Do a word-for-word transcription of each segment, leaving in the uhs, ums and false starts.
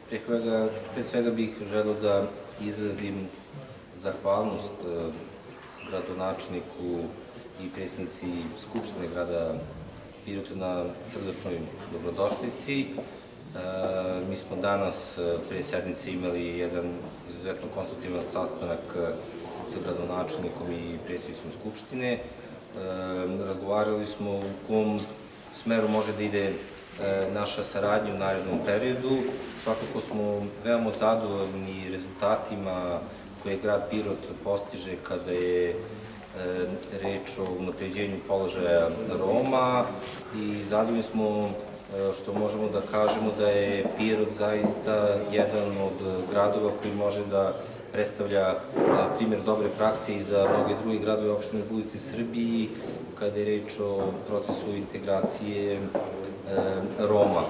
Pre svega bih želeo da izrazim zahvalnost gradonačelniku i predsjednici Skupštine grada Pirota na srdačnoj dobrodošlici. Mi smo danas pre sednice imali jedan izuzetno konstruktivan sastanak sa gradonačelnikom i predsjednicom Skupštine. Razgovarali smo u kom smeru može da ide naša saradnja u narednom periodu. Svakako smo veoma zadovoljni rezultatima koje grad Pirot postiže kada je reč o unapređenju položaja Roma i zadovoljni smo što možemo da kažemo da je Pirot zaista jedan od gradova koji može da predstavlja primjer dobre prakse i za mnoge druge gradove i opštine u Republici Srbiji kada je reč o procesu integracije Roma.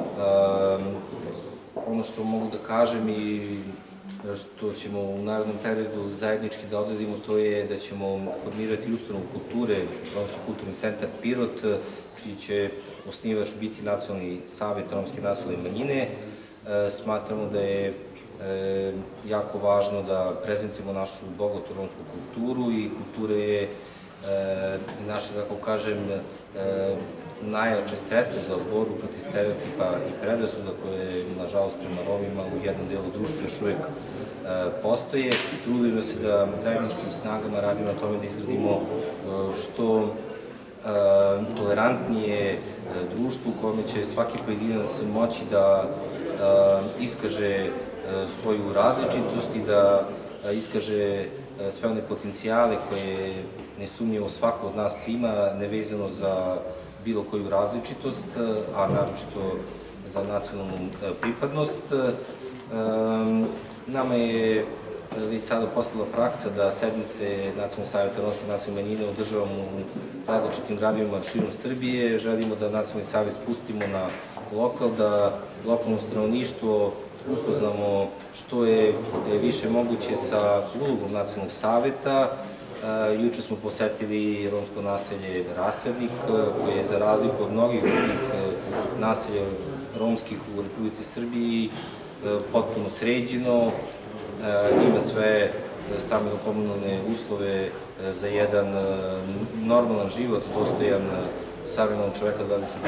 Ono što mogu da kažem i što ćemo u narednom periodu zajednički da odradimo, to je da ćemo formirati ustanovu kulture, Romski kulturni centar Pirot, čiji će osnivač biti Nacionalni savet romske nacionalne manjine. Smatramo da je jako važno da prezentujemo našu bogatu romsku kulturu i kultura je naše, tako kažem, najjače sredstvo za borbu protiv stereotipa i predrasuda koje, nažalost, prema Romima u jednom delu društva još uvek postoje. Trudimo se da zajedničkim snagama radimo na tome da izgradimo što tolerantnije društvo u kome će svaki pojedinac moći da iskaže svoju različitost i da iskaže sve one potencijale koje nesumnjivo svako od nas ima, nevezano za bilo koju različitost, a naročito za nacionalnu pripadnost. Nama je već sada postala praksa da sednice Nacionalnog saveta romske nacionalne manjine održavamo u različitim gradovima širom Srbije. Želimo da Nacionalni savet spustimo na lokal, da lokalno stanovništvo upoznamo što je više moguće sa ulogom Nacionalnog saveta. Juče smo posetili romsko naselje Rasadnik, koje je za razliku od mnogih drugih naselja romskih u Republici Srbiji potpuno sređeno, ima sve stambeno-komunalne uslove za jedan normalan život, dostojan savremenog čoveka dvadesetog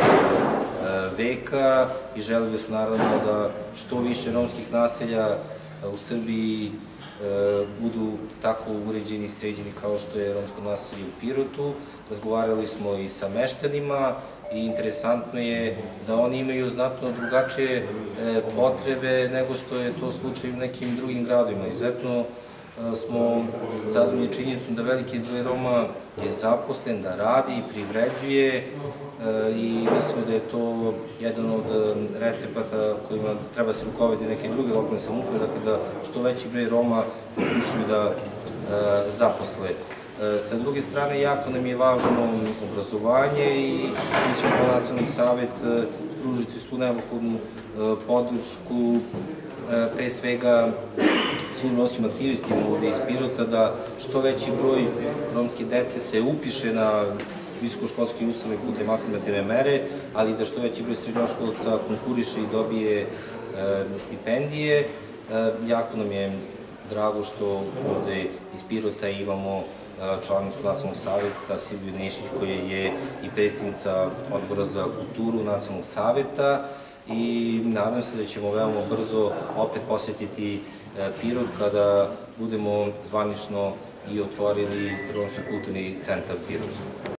veka i želeli smo naravno da što više romskih naselja u Srbiji budu tako uređeni i sređeni kao što je romsko naselje u Pirotu. Razgovarali smo i sa meštanima i interesantno je da oni imaju znatno drugačije potrebe nego što je to slučaj u nekim drugim gradovima. Izuzetno smo zadovoljni činjenicom da veliki broj Roma je zaposlen, da radi i privređuje i mislimo da je to jedan od recepata kojima treba se rukovoditi neke druge lokalne samouprave, dakle da što veći broj Roma pokušaju da zaposle. Sa druge strane, jako nam je važno obrazovanje i mi ćemo kao Nacionalni savet pružiti svu neophodnu podršku, pre svega svim romskim aktivistima ovde iz Pirota, da što veći broj romske dece se upiše na visokoškolske ustanove putem afirmativne mere, ali da što veći broj srednjoškolaca konkuriše i dobije stipendije. Jako nam je drago što ovde iz Pirota imamo članicu Nacionalnog saveta Silviju Nešić, koja je i predsjednica Odbora za kulturu Nacionalnog saveta, i nadam se da ćemo veoma brzo opet posetiti Pirot kada budemo zvanično i otvorili Romski kulturni centar Pirot.